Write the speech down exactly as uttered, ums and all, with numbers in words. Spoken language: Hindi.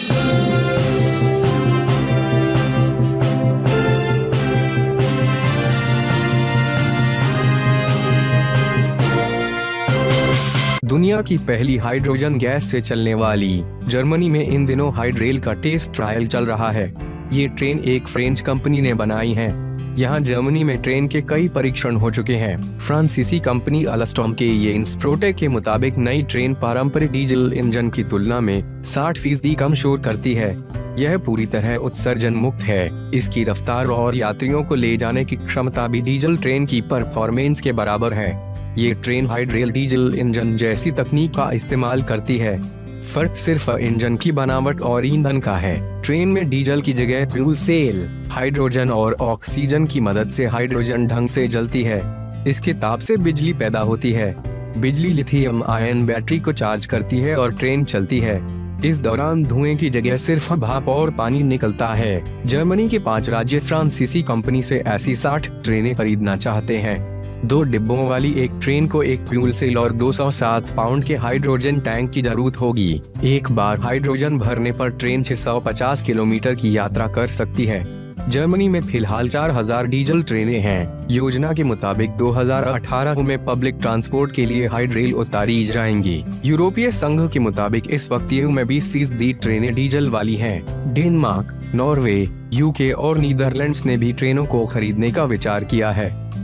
दुनिया की पहली हाइड्रोजन गैस से चलने वाली जर्मनी में इन दिनों हाइड्रेल का टेस्ट ट्रायल चल रहा है। ये ट्रेन एक फ्रेंच कंपनी ने बनाई है। यहाँ जर्मनी में ट्रेन के कई परीक्षण हो चुके हैं। फ्रांसीसी कंपनी अल्स्टॉम के ये इंस्ट्रोटेक के मुताबिक नई ट्रेन पारंपरिक डीजल इंजन की तुलना में साठ फीसदी कम शोर करती है। यह पूरी तरह उत्सर्जन मुक्त है। इसकी रफ्तार और यात्रियों को ले जाने की क्षमता भी डीजल ट्रेन की परफॉर्मेंस के बराबर है। ये ट्रेन हाइड्रेल डीजल इंजन जैसी तकनीक का इस्तेमाल करती है। फर्क सिर्फ इंजन की बनावट और ईंधन का है। ट्रेन में डीजल की जगह फ्यूल सेल, हाइड्रोजन और ऑक्सीजन की मदद से हाइड्रोजन ढंग से जलती है। इसके ताप से बिजली पैदा होती है। बिजली लिथियम आयन बैटरी को चार्ज करती है और ट्रेन चलती है। इस दौरान धुएं की जगह सिर्फ भाप और पानी निकलता है। जर्मनी के पांच राज्य फ्रांसीसी कंपनी से ऐसी साठ ट्रेनें खरीदना चाहते हैं। दो डिब्बों वाली एक ट्रेन को एक फ्यूल सेल और दो सौ सात पाउंड के हाइड्रोजन टैंक की जरूरत होगी। एक बार हाइड्रोजन भरने पर ट्रेन छह सौ पचास किलोमीटर की यात्रा कर सकती है। जर्मनी में फिलहाल चार हज़ार डीजल ट्रेनें हैं। योजना के मुताबिक दो हज़ार अठारह में पब्लिक ट्रांसपोर्ट के लिए हाइड्रेल उतारी जाएंगी। यूरोपीय संघ के मुताबिक इस वक्त ईयू में बीस फीसदी ट्रेनें डीजल वाली हैं। डेनमार्क, नॉर्वे, यूके और नीदरलैंड्स ने भी ट्रेनों को खरीदने का विचार किया है।